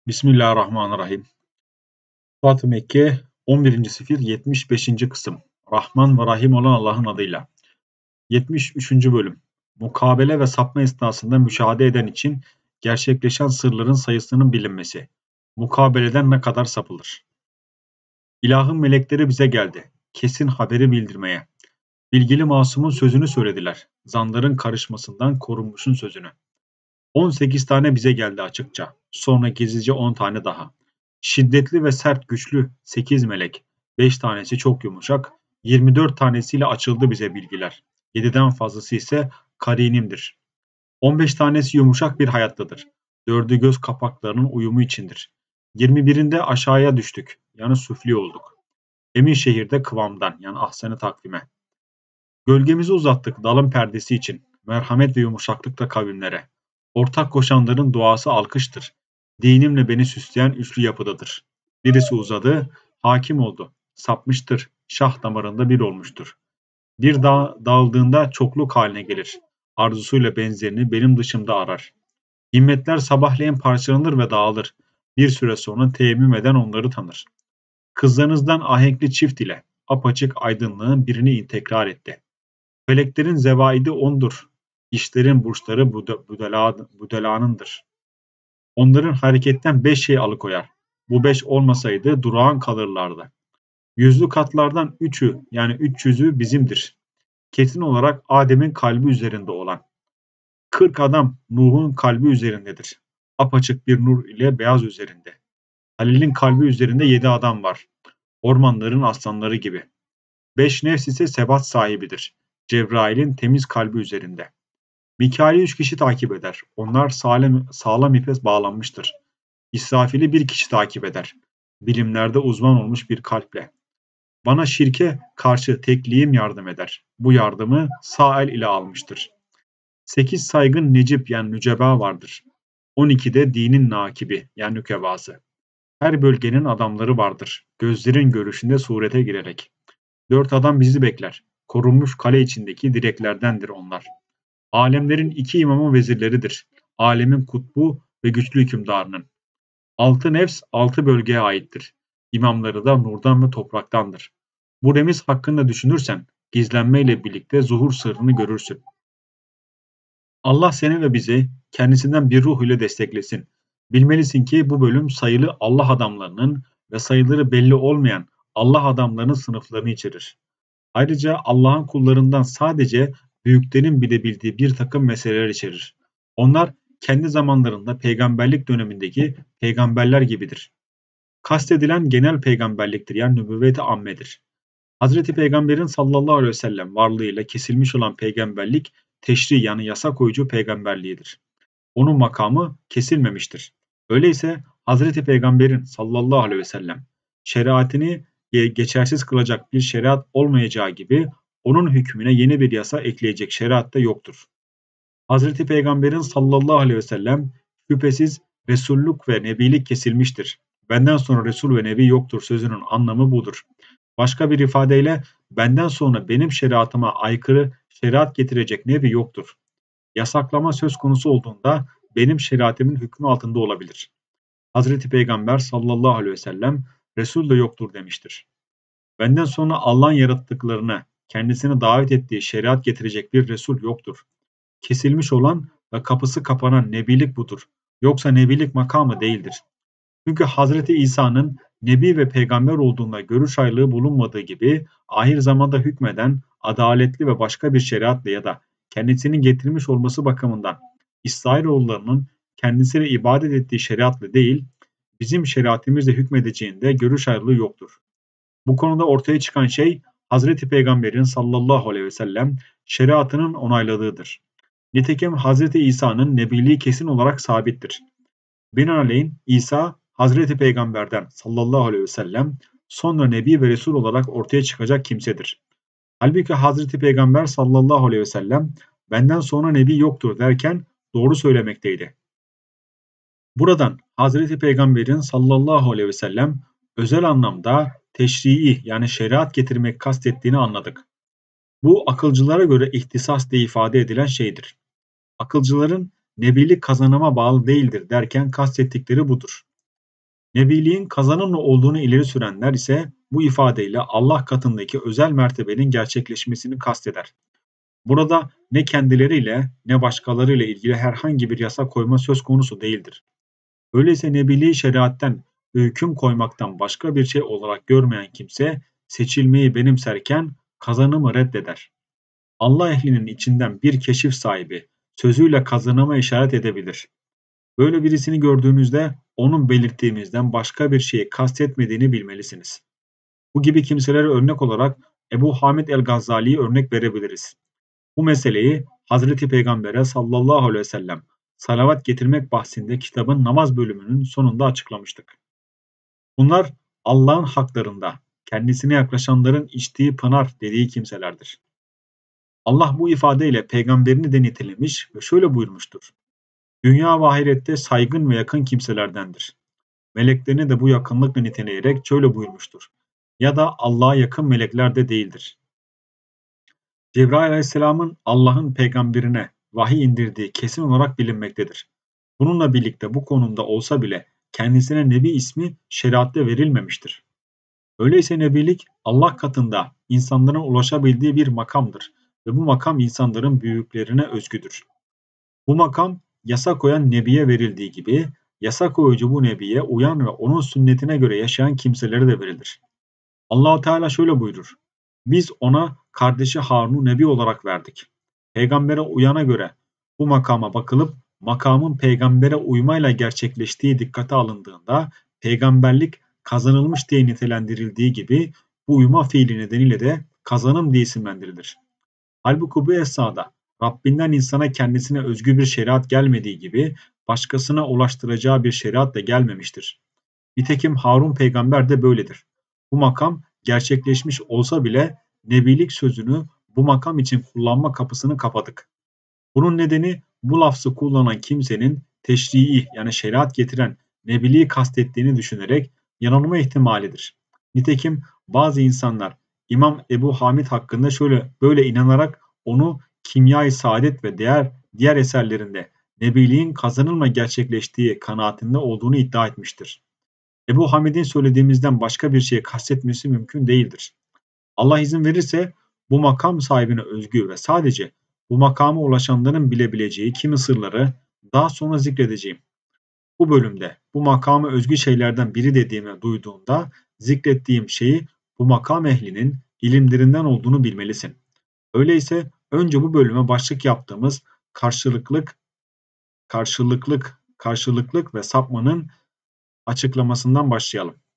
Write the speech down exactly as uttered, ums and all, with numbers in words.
Bismillahirrahmanirrahim. Fatı Mekke on birinci sefir yetmiş beşinci kısım. Rahman ve Rahim olan Allah'ın adıyla. yetmiş üçüncü bölüm. Mukabele ve sapma esnasında müşahede eden için gerçekleşen sırların sayısının bilinmesi. Mukabeleden ne kadar sapılır? İlahın melekleri bize geldi. Kesin haberi bildirmeye. Bilgili masumun sözünü söylediler. Zanların karışmasından korunmuşun sözünü. on sekiz tane bize geldi açıkça. Sonra gizlice on tane daha. Şiddetli ve sert güçlü sekiz melek. beş tanesi çok yumuşak. yirmi dört tanesiyle açıldı bize bilgiler. yediden fazlası ise karinimdir. on beş tanesi yumuşak bir hayattadır. dördü göz kapaklarının uyumu içindir. yirmi birinde aşağıya düştük. Yani süfli olduk. Emin şehirde kıvamdan yani ahsen-i takvime. Gölgemizi uzattık dalın perdesi için. Merhamet ve yumuşaklıkla kavimlere. Ortak koşanların duası alkıştır. Dinimle beni süsleyen üçlü yapıdadır. Birisi uzadı, hakim oldu. Sapmıştır, şah damarında bir olmuştur. Bir dağ dağıldığında çokluk haline gelir. Arzusuyla benzerini benim dışımda arar. Himmetler sabahleyin parçalanır ve dağılır. Bir süre sonra teyemmüm eden onları tanır. Kızlarınızdan ahenkli çift ile apaçık aydınlığın birini tekrar etti. Feleklerin zevaidi ondur. İşlerin burçları budala, budalanındır. Onların hareketten beş şey alıkoyar. Bu beş olmasaydı durağan kalırlardı. Yüzlü katlardan üçü yani üç yüzü bizimdir. Kesin olarak Adem'in kalbi üzerinde olan. Kırk adam Nuh'un kalbi üzerindedir. Apaçık bir nur ile beyaz üzerinde. Halil'in kalbi üzerinde yedi adam var. Ormanların aslanları gibi. Beş nefs ise sebat sahibidir. Cebrail'in temiz kalbi üzerinde. Mikail'i üç kişi takip eder. Onlar sağlam, sağlam ipe bağlanmıştır. İsrafil'i bir kişi takip eder. Bilimlerde uzman olmuş bir kalple. Bana şirke karşı tekliğim yardım eder. Bu yardımı sağ el ile almıştır. Sekiz saygın necip yani nüceba vardır. On ikide dinin nakibi yani nükebası. Her bölgenin adamları vardır. Gözlerin görüşünde surete girerek. Dört adam bizi bekler. Korunmuş kale içindeki direklerdendir onlar. Alemlerin iki imamı vezirleridir. Alemin kutbu ve güçlü hükümdarının. Altı nefs altı bölgeye aittir. İmamları da nurdan ve topraktandır. Bu remiz hakkında düşünürsen gizlenmeyle birlikte zuhur sırrını görürsün. Allah seni ve bizi kendisinden bir ruh ile desteklesin. Bilmelisin ki bu bölüm sayılı Allah adamlarının ve sayıları belli olmayan Allah adamlarının sınıflarını içerir. Ayrıca Allah'ın kullarından sadece büyüklerin bilebildiği bir takım meseleler içerir. Onlar kendi zamanlarında peygamberlik dönemindeki peygamberler gibidir. Kastedilen genel peygamberliktir yani nübüvvet-i ammedir. Hazreti Peygamber'in sallallahu aleyhi ve sellem varlığıyla kesilmiş olan peygamberlik teşri yani yasa koyucu peygamberliğidir. Onun makamı kesilmemiştir. Öyleyse Hazreti Peygamber'in sallallahu aleyhi ve sellem şeriatini geçersiz kılacak bir şeriat olmayacağı gibi onun hükmüne yeni bir yasa ekleyecek şeriat da yoktur. Hazreti Peygamber'in sallallahu aleyhi ve sellem şüphesiz Resulluk ve Nebilik kesilmiştir. Benden sonra Resul ve Nebi yoktur sözünün anlamı budur. Başka bir ifadeyle benden sonra benim şeriatıma aykırı şeriat getirecek Nebi yoktur. Yasaklama söz konusu olduğunda benim şeriatımın hükmü altında olabilir. Hazreti Peygamber sallallahu aleyhi ve sellem Resul de yoktur demiştir. Benden sonra Allah'ın yarattıklarına kendisine davet ettiği şeriat getirecek bir Resul yoktur. Kesilmiş olan ve kapısı kapanan nebilik budur. Yoksa nebilik makamı değildir. Çünkü Hazreti İsa'nın nebi ve peygamber olduğunda görüş ayrılığı bulunmadığı gibi ahir zamanda hükmeden adaletli ve başka bir şeriatla ya da kendisinin getirmiş olması bakımından İsrailoğullarının kendisine ibadet ettiği şeriatla değil, bizim şeriatimizle hükmedeceğinde görüş ayrılığı yoktur. Bu konuda ortaya çıkan şey Hazreti Peygamber'in sallallahu aleyhi ve sellem şeriatının onayladığıdır. Nitekim Hazreti İsa'nın nebiliği kesin olarak sabittir. Binaenaleyh İsa Hazreti Peygamber'den sallallahu aleyhi ve sellem sonra Nebi ve Resul olarak ortaya çıkacak kimsedir. Halbuki Hazreti Peygamber sallallahu aleyhi ve sellem benden sonra Nebi yoktur derken doğru söylemekteydi. Buradan Hazreti Peygamber'in sallallahu aleyhi ve sellem özel anlamda teşrii yani şeriat getirmek kastettiğini anladık. Bu akılcılara göre ihtisas diye ifade edilen şeydir. Akılcıların nebilik kazanıma bağlı değildir derken kastettikleri budur. Nebiliğin kazanımlı olduğunu ileri sürenler ise bu ifadeyle Allah katındaki özel mertebenin gerçekleşmesini kasteder. Burada ne kendileriyle ne başkalarıyla ilgili herhangi bir yasa koyma söz konusu değildir. Öyleyse nebiliği şeriatten ve hüküm koymaktan başka bir şey olarak görmeyen kimse seçilmeyi benimserken kazanımı reddeder. Allah ehlinin içinden bir keşif sahibi sözüyle kazanıma işaret edebilir. Böyle birisini gördüğünüzde onun belirttiğimizden başka bir şeyi kastetmediğini bilmelisiniz. Bu gibi kimselere örnek olarak Ebu Hamid el-Gazali'yi örnek verebiliriz. Bu meseleyi Hazreti Peygamber'e sallallahu aleyhi ve sellem salavat getirmek bahsinde kitabın namaz bölümünün sonunda açıklamıştık. Bunlar Allah'ın haklarında kendisine yaklaşanların içtiği pınar dediği kimselerdir. Allah bu ifadeyle peygamberini de nitelemiş ve şöyle buyurmuştur. Dünya ve ahirette saygın ve yakın kimselerdendir. Meleklerini de bu yakınlıkla niteleyerek şöyle buyurmuştur. Ya da Allah'a yakın melekler de değildir. Cebrail aleyhisselamın Allah'ın peygamberine vahiy indirdiği kesin olarak bilinmektedir. Bununla birlikte bu konumda olsa bile kendisine nebi ismi şeriatte verilmemiştir. Öyleyse nebilik Allah katında insanların ulaşabildiği bir makamdır ve bu makam insanların büyüklerine özgüdür. Bu makam yasa koyan nebiye verildiği gibi yasa koyucu bu nebiye uyan ve onun sünnetine göre yaşayan kimselere de verilir. Allah-u Teala şöyle buyurur. Biz ona kardeşi Harun'u nebi olarak verdik. Peygambere uyana göre bu makama bakılıp makamın peygambere uymayla gerçekleştiği dikkate alındığında peygamberlik kazanılmış diye nitelendirildiği gibi bu uyma fiili nedeniyle de kazanım diye isimlendirilir. Halbuki bu esnada Rabbinden insana kendisine özgü bir şeriat gelmediği gibi başkasına ulaştıracağı bir şeriat da gelmemiştir. Nitekim Harun peygamber de böyledir. Bu makam gerçekleşmiş olsa bile nebilik sözünü bu makam için kullanma kapısını kapadık. Bunun nedeni bu lafzı kullanan kimsenin teşrii yani şeriat getiren nebiliği kastettiğini düşünerek yanılma ihtimalidir. Nitekim bazı insanlar İmam Ebu Hamid hakkında şöyle böyle inanarak onu Kimya-i Saadet ve diğer diğer eserlerinde nebiliğin kazanılma gerçekleştiği kanaatinde olduğunu iddia etmiştir. Ebu Hamid'in söylediğimizden başka bir şey kastetmesi mümkün değildir. Allah izin verirse bu makam sahibine özgü ve sadece bu makama ulaşanların bilebileceği kimi sırları daha sonra zikredeceğim. Bu bölümde bu makama özgü şeylerden biri dediğimi duyduğunda zikrettiğim şeyi bu makam ehlinin ilimlerinden olduğunu bilmelisin. Öyleyse önce bu bölüme başlık yaptığımız karşılıklık, karşılıklık, karşılıklık ve sapmanın açıklamasından başlayalım.